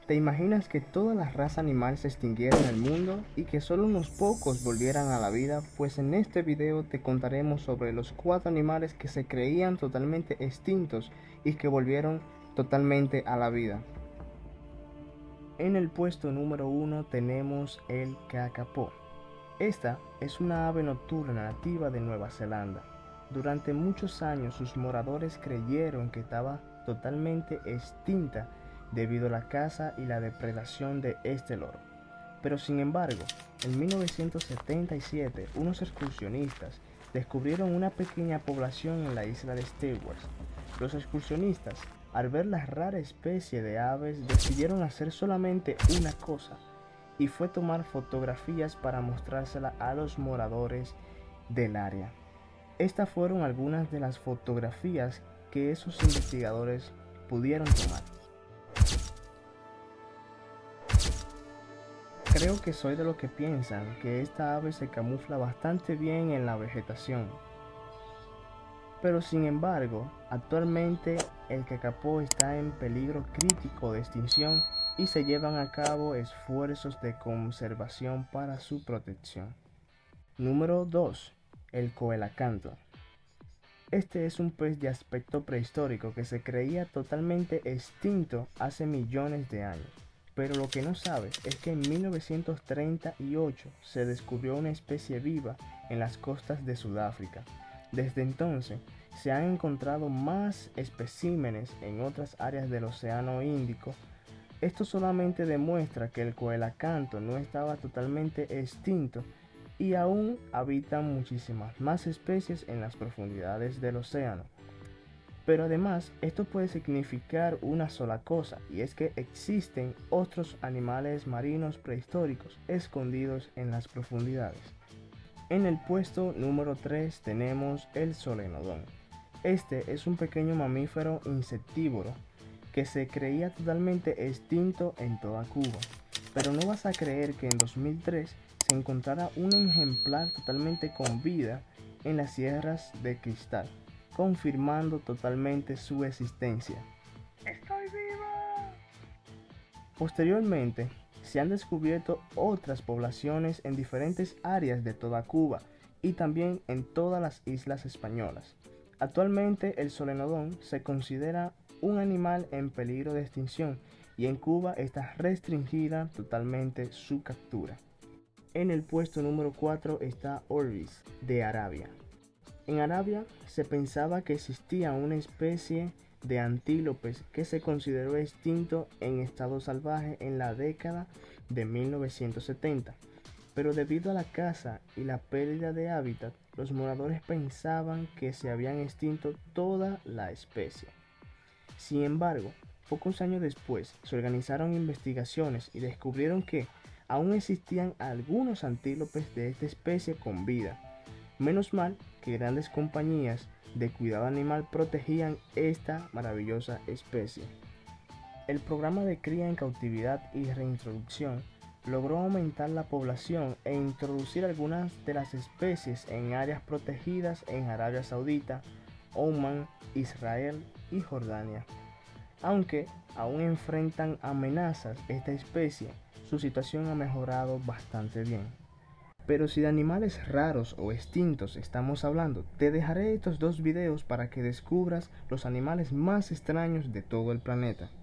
¿Te imaginas que toda la raza animal se extinguiera en el mundo y que solo unos pocos volvieran a la vida? Pues en este video te contaremos sobre los 4 animales que se creían totalmente extintos y que volvieron totalmente a la vida. En el puesto número 1 tenemos el kakapo. Esta es una ave nocturna nativa de Nueva Zelanda. Durante muchos años sus moradores creyeron que estaba totalmente extinta debido a la caza y la depredación de este loro. Pero sin embargo, en 1977 unos excursionistas descubrieron una pequeña población en la isla de Stewart. Los excursionistas, al ver la rara especie de aves, decidieron hacer solamente una cosa, y fue tomar fotografías para mostrársela a los moradores del área. Estas fueron algunas de las fotografías que esos investigadores pudieron tomar. Creo que soy de los que piensan que esta ave se camufla bastante bien en la vegetación. Pero sin embargo, actualmente el kakapo está en peligro crítico de extinción y se llevan a cabo esfuerzos de conservación para su protección. Número 2. El coelacanto. Este es un pez de aspecto prehistórico que se creía totalmente extinto hace millones de años. Pero lo que no sabes es que en 1938 se descubrió una especie viva en las costas de Sudáfrica. Desde entonces se han encontrado más especímenes en otras áreas del Océano Índico. Esto solamente demuestra que el coelacanto no estaba totalmente extinto y aún habitan muchísimas más especies en las profundidades del océano. Pero además, esto puede significar una sola cosa, y es que existen otros animales marinos prehistóricos escondidos en las profundidades. En el puesto número 3 tenemos el solenodón. Este es un pequeño mamífero insectívoro que se creía totalmente extinto en toda Cuba. Pero no vas a creer que en 2003 se encontrara un ejemplar totalmente con vida en las Sierras de Cristal, confirmando totalmente su existencia. ¡Estoy viva! Posteriormente, se han descubierto otras poblaciones en diferentes áreas de toda Cuba y también en todas las islas españolas. Actualmente el solenodón se considera un animal en peligro de extinción y en Cuba está restringida totalmente su captura. En el puesto número 4 está Oryx de Arabia. En Arabia se pensaba que existía una especie de antílopes que se consideró extinto en estado salvaje en la década de 1970, pero debido a la caza y la pérdida de hábitat, los moradores pensaban que se habían extinto toda la especie. Sin embargo, pocos años después se organizaron investigaciones y descubrieron que aún existían algunos antílopes de esta especie con vida. Menos mal que grandes compañías de cuidado animal protegían esta maravillosa especie. El programa de cría en cautividad y reintroducción logró aumentar la población e introducir algunas de las especies en áreas protegidas en Arabia Saudita, Omán, Israel y Jordania. Aunque aún enfrentan amenazas esta especie, su situación ha mejorado bastante bien. Pero si de animales raros o extintos estamos hablando, te dejaré estos 2 videos para que descubras los animales más extraños de todo el planeta.